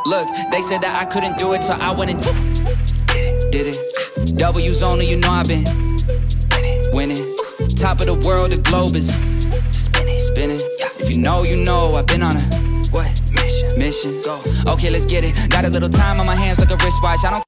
Look, they said that I couldn't do it, so I went and did it. W's only, you know I've been winning. Top of the world, the globe is spinning. If you know, you know I've been on a mission. Go. Okay, let's get it. Got a little time on my hands like a wristwatch. I don't